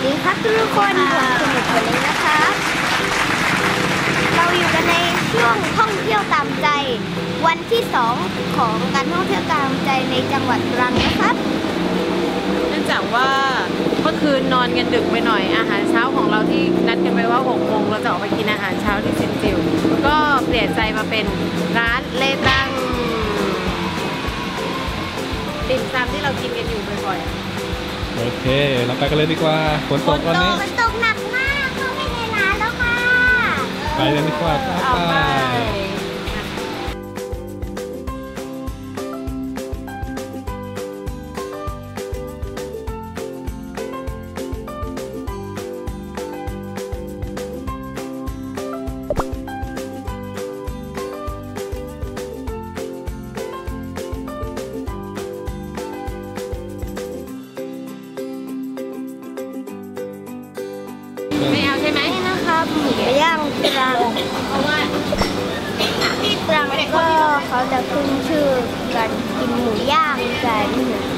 ดีครับทุกคนผมสนุกเลยนะครับเราอยู่กันในช่วงท่องเที่ยวตามใจวันที่2ของการท่องเที่ยวตามใจในจังหวัดตรังนะครับเนื่องจากว่าเมื่อคืนนอนกันดึกไปหน่อยอาหารเช้าของเราที่นัดกันไปว่า6 โมงเราจะออกไปกินอาหารเช้าที่ซินจิวก็เปลี่ยนใจมาเป็นร้านเลตังติ่มซำที่เรากินกันอยู่บ่อยๆโอเคเราไปกันเลยดีกว่าฝนตกวันนี้ฝนตกหนักมากเข้าไม่ในร้านแล้วค่ะไปเลยดีกว่าไปไม่เอาใช่ไหมนี่นะครับหมูย่างตรังเพราะว่าที่ตรังก็เขาจะขึ้นชื่อกันกินหมูย่างกัน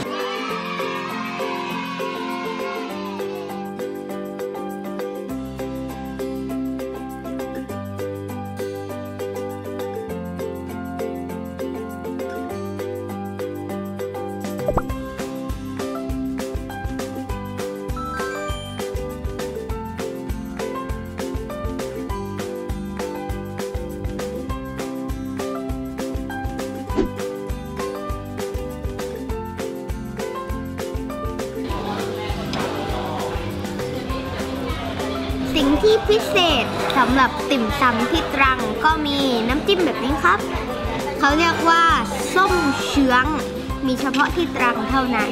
สิ่งที่พิเศษสำหรับติ่มซำที่ตรังก็มีน้ำจิ้มแบบนี้ครับเขาเรียกว่าส้มเชื้องมีเฉพาะที่ตรังเท่านั้น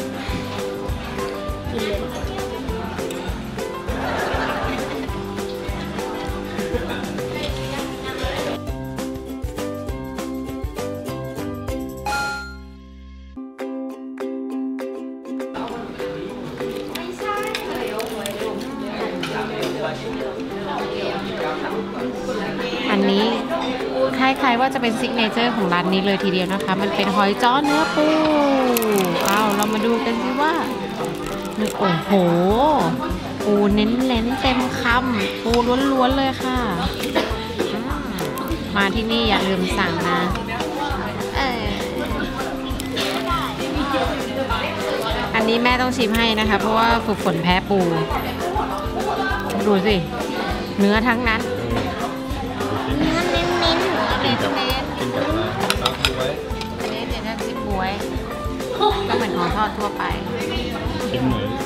กินเลยอันนี้คล้ายๆว่าจะเป็นซิกเนเจอร์ของร้านนี้เลยทีเดียวนะคะมันเป็นหอยจ้อเนื้อปูเรามาดูกันสิว่าโอ้โหปูเน้นๆเต็มคำปูล้วนๆเลยค่ะมาที่นี่อย่าลืมสั่งนะอันนี้แม่ต้องชิมให้นะคะเพราะว่าฝึกฝนแพ้ปูดูสิเนื้อทั้งนั้นเนื้อเน้นๆกินกับน้ำบ๊วยอันนี้เดี๋ยวถ้าจิ้มบ๊วยก็เหมือนของทอดทั่วไปกินเหมือน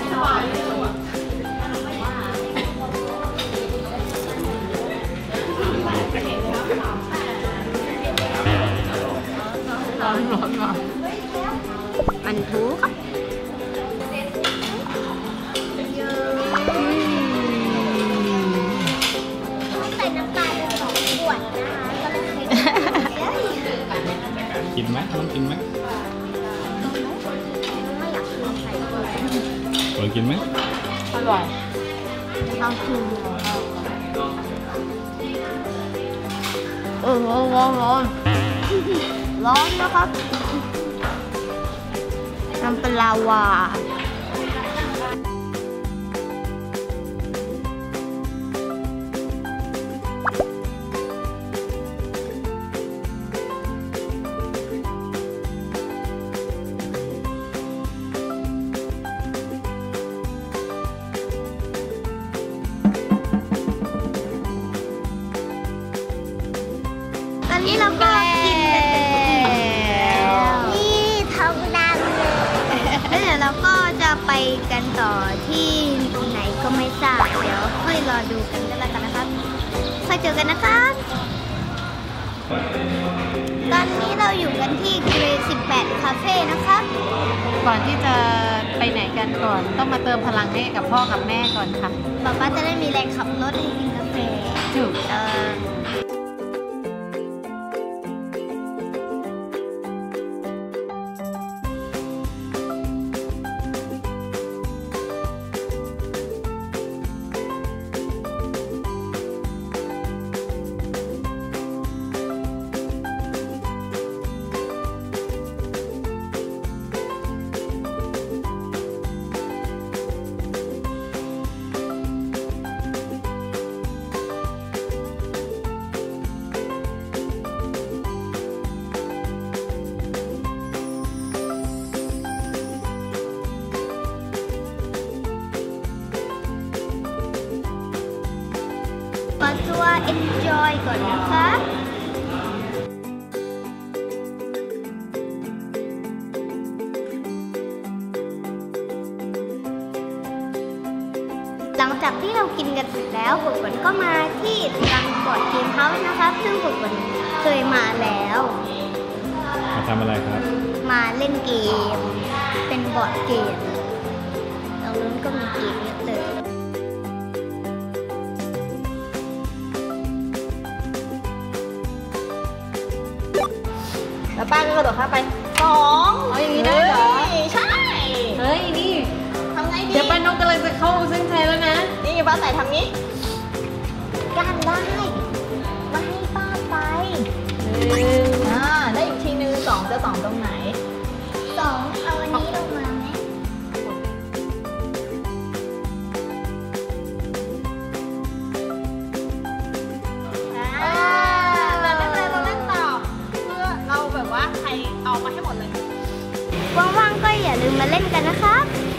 ร้อนมันถูกครับกินไหมต้องกินไหมเปิดกินไหมอร่อยเอาคืนร้อนนะครับน้ำปลาวาตอนนี้เราก็กินแล้วนี่ท้องดำเลยแล้วเดี๋ยวเราก็จะไปกันต่อที่ไหนก็ไม่ทราบเดี๋ยวค่อยรอดูกันก็แล้วกันนะครับค่อยเจอกันนะครับตอนนี้เราอยู่กันที่เกรด18 คาเฟ่นะครับก่อนที่จะไปไหนกันก่อนต้องมาเติมพลังให้กับพ่อกับแม่ก่อนค่ะป๊าจะได้มีแรงขับรถให้กินกาแฟถูกต้องตัว enjoy ก่อนนะคะ หลังจากที่เรากินกันเสร็จแล้วฝนก็มาที่รังบอร์ดเกมเฮาส์นะคะซึ่งฝนเคยมาแล้วมาทำอะไรครับมาเล่นเกม เป็นบอร์ดเกมตรงนู้นก็มีเกมเยอะเลยแล้วป้าก็กระโดดข้ามไป2เอาอย่างนี้ได้เหรอใช่เฮ้ยนี่ทำไงดีเดี๋ยวป้านกกำลังจะเข้าเส้นชัยแล้วนะนี่ป้าใส่ทำนี้กันได้ไม่ให้ป้าไปได้อีกทีนึง2จะ2ตรงไหน 2 เอาอันนี้ลงมาไหมเราเล่นเลยเราเล่นต่อเพื่อเราแบบว่าใครเอามาให้หมดเลยว่างๆก็อย่าลืมมาเล่นกันนะครับ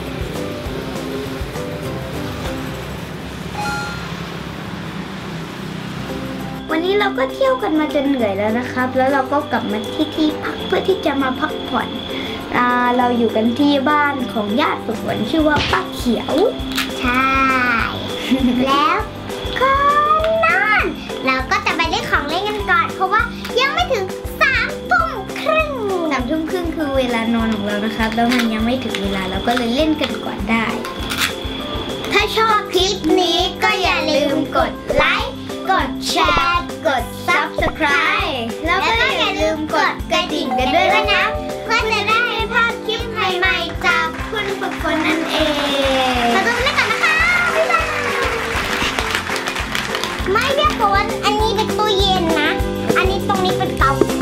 วันนี้เราก็เที่ยวกันมาจนเหนื่อยแล้วนะครับ แล้วเราก็กลับมาที่พักเพื่อที่จะมาพักผ่อนเราอยู่กันที่บ้านของญาติฝนชื่อว่าป้าเขียว ใช่ แล้วก็นั่นเราก็จะไปเล่นของเล่นกันก่อนเพราะว่ายังไม่ถึง3 ทุ่มครึ่ง3 ทุ่มครึ่งคือเวลานอนของเรานะครับแล้วมันยังไม่ถึงเวลาเราก็เลยเล่นกันก่อนได้ ถ้าชอบคลิปนี้ก็อย่าลืมกดไลค์กดแชร์กด Subscribe แล้วก็อย่าลืมกดกระดิ่งกันด้วยนะเพื่อจะได้ไม่พลาดคลิปใหม่ๆจากคุณฝึกฝนนั่นเองเราต้องเล่นกันนะคะบ๊ายบายไม่ใช่ฝนอันนี้เป็นตู้เย็นนะ อันนี้ตรงนี้เป็นเตา